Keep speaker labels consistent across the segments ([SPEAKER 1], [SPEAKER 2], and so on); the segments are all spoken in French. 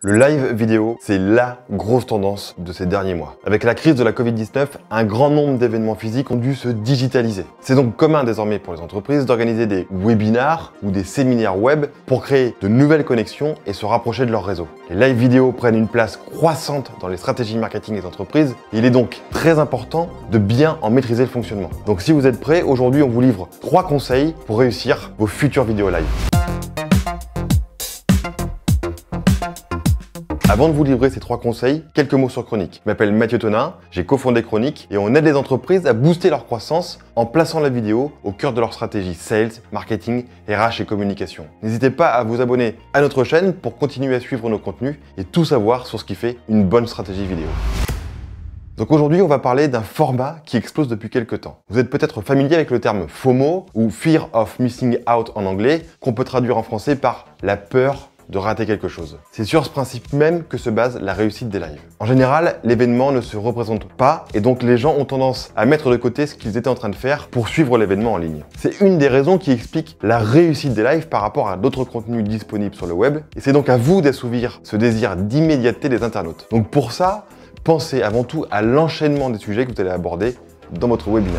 [SPEAKER 1] Le live vidéo, c'est la grosse tendance de ces derniers mois. Avec la crise de la Covid-19, un grand nombre d'événements physiques ont dû se digitaliser. C'est donc commun désormais pour les entreprises d'organiser des webinars ou des séminaires web pour créer de nouvelles connexions et se rapprocher de leur réseau. Les live vidéo prennent une place croissante dans les stratégies marketing des entreprises et il est donc très important de bien en maîtriser le fonctionnement. Donc si vous êtes prêts, aujourd'hui on vous livre 3 conseils pour réussir vos futures vidéos live. Avant de vous livrer ces 3 conseils, quelques mots sur Chronique. Je m'appelle Mathieu Tonin, j'ai cofondé Chronique et on aide les entreprises à booster leur croissance en plaçant la vidéo au cœur de leur stratégie sales, marketing, RH et communication. N'hésitez pas à vous abonner à notre chaîne pour continuer à suivre nos contenus et tout savoir sur ce qui fait une bonne stratégie vidéo. Donc aujourd'hui, on va parler d'un format qui explose depuis quelques temps. Vous êtes peut-être familier avec le terme FOMO ou Fear of Missing Out en anglais, qu'on peut traduire en français par la peur de rater quelque chose. C'est sur ce principe même que se base la réussite des lives. En général, l'événement ne se représente pas et donc les gens ont tendance à mettre de côté ce qu'ils étaient en train de faire pour suivre l'événement en ligne. C'est une des raisons qui explique la réussite des lives par rapport à d'autres contenus disponibles sur le web et c'est donc à vous d'assouvir ce désir d'immédiateté des internautes. Donc pour ça, pensez avant tout à l'enchaînement des sujets que vous allez aborder dans votre webinaire.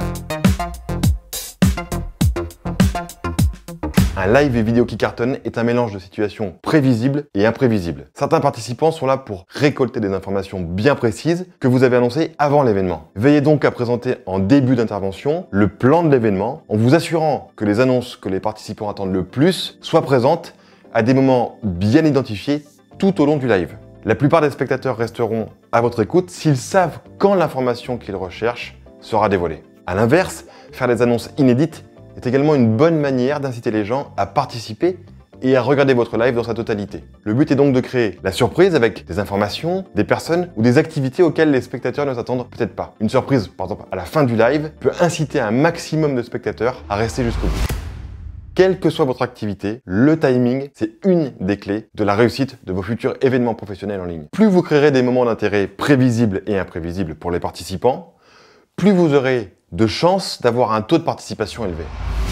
[SPEAKER 1] Un live et vidéo qui cartonne est un mélange de situations prévisibles et imprévisibles. Certains participants sont là pour récolter des informations bien précises que vous avez annoncées avant l'événement. Veillez donc à présenter en début d'intervention le plan de l'événement en vous assurant que les annonces que les participants attendent le plus soient présentes à des moments bien identifiés tout au long du live. La plupart des spectateurs resteront à votre écoute s'ils savent quand l'information qu'ils recherchent sera dévoilée. A l'inverse, faire des annonces inédites est également une bonne manière d'inciter les gens à participer et à regarder votre live dans sa totalité. Le but est donc de créer la surprise avec des informations, des personnes ou des activités auxquelles les spectateurs ne s'attendent peut-être pas. Une surprise, par exemple, à la fin du live, peut inciter un maximum de spectateurs à rester jusqu'au bout. Quelle que soit votre activité, le timing, c'est une des clés de la réussite de vos futurs événements professionnels en ligne. Plus vous créerez des moments d'intérêt prévisibles et imprévisibles pour les participants, plus vous aurez de chances d'avoir un taux de participation élevé.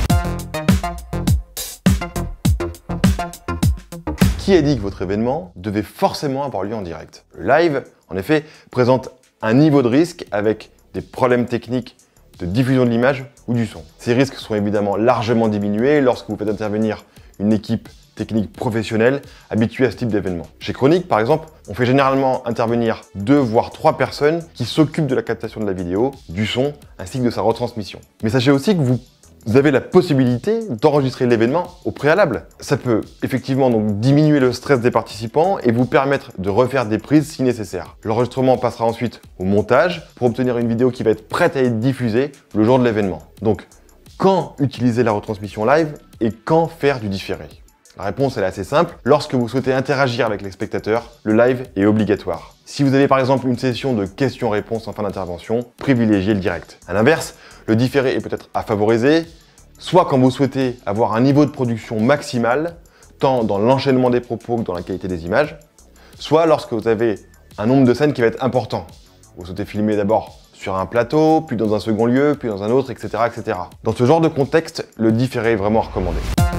[SPEAKER 1] Qui a dit que votre événement devait forcément avoir lieu en direct? Le live, en effet, présente un niveau de risque avec des problèmes techniques de diffusion de l'image ou du son. Ces risques sont évidemment largement diminués lorsque vous faites intervenir une équipe technique professionnelle habituée à ce type d'événement. Chez Chronique, par exemple, on fait généralement intervenir 2 voire 3 personnes qui s'occupent de la captation de la vidéo, du son, ainsi que de sa retransmission. Mais sachez aussi que vous avez la possibilité d'enregistrer l'événement au préalable. Ça peut effectivement donc diminuer le stress des participants et vous permettre de refaire des prises si nécessaire. L'enregistrement passera ensuite au montage pour obtenir une vidéo qui va être prête à être diffusée le jour de l'événement. Donc, quand utiliser la retransmission live et quand faire du différé? La réponse elle est assez simple. Lorsque vous souhaitez interagir avec les spectateurs, le live est obligatoire. Si vous avez par exemple une session de questions-réponses en fin d'intervention, privilégiez le direct. A l'inverse, le différé est peut-être à favoriser, soit quand vous souhaitez avoir un niveau de production maximal, tant dans l'enchaînement des propos que dans la qualité des images, soit lorsque vous avez un nombre de scènes qui va être important. Vous souhaitez filmer d'abord sur un plateau, puis dans un second lieu, puis dans un autre, etc., etc. Dans ce genre de contexte, le différé est vraiment recommandé.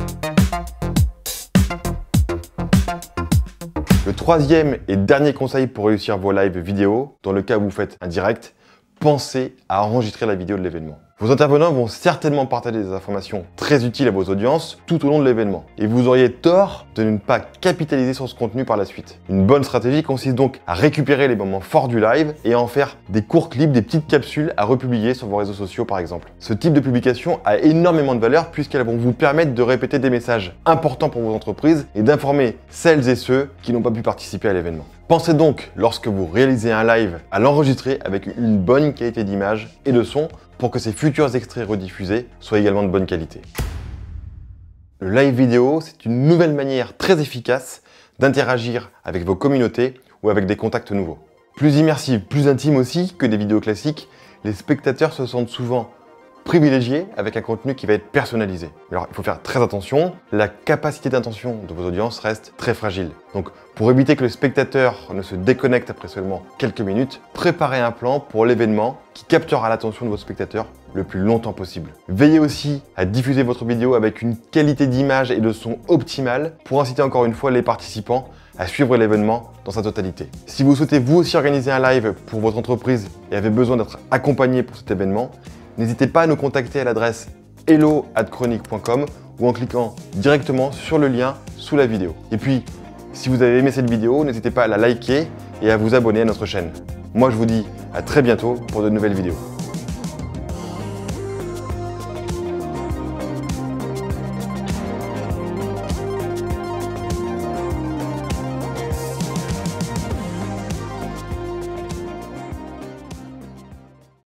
[SPEAKER 1] Le 3e et dernier conseil pour réussir vos lives vidéo, dans le cas où vous faites un direct, pensez à enregistrer la vidéo de l'événement. Vos intervenants vont certainement partager des informations très utiles à vos audiences tout au long de l'événement. Et vous auriez tort de ne pas capitaliser sur ce contenu par la suite. Une bonne stratégie consiste donc à récupérer les moments forts du live et à en faire des courts clips, des petites capsules à republier sur vos réseaux sociaux par exemple. Ce type de publication a énormément de valeur puisqu'elles vont vous permettre de répéter des messages importants pour vos entreprises et d'informer celles et ceux qui n'ont pas pu participer à l'événement. Pensez donc, lorsque vous réalisez un live, à l'enregistrer avec une bonne qualité d'image et de son pour que ces futurs extraits rediffusés soient également de bonne qualité. Le live vidéo, c'est une nouvelle manière très efficace d'interagir avec vos communautés ou avec des contacts nouveaux. Plus immersive, plus intime aussi que des vidéos classiques, les spectateurs se sentent souvent privilégié avec un contenu qui va être personnalisé. Alors il faut faire très attention, la capacité d'attention de vos audiences reste très fragile. Donc pour éviter que le spectateur ne se déconnecte après seulement quelques minutes, préparez un plan pour l'événement qui captera l'attention de vos spectateurs le plus longtemps possible. Veillez aussi à diffuser votre vidéo avec une qualité d'image et de son optimale pour inciter encore une fois les participants à suivre l'événement dans sa totalité. Si vous souhaitez vous aussi organiser un live pour votre entreprise et avez besoin d'être accompagné pour cet événement, n'hésitez pas à nous contacter à l'adresse hello@chronique.com ou en cliquant directement sur le lien sous la vidéo. Et puis, si vous avez aimé cette vidéo, n'hésitez pas à la liker et à vous abonner à notre chaîne. Moi, je vous dis à très bientôt pour de nouvelles vidéos.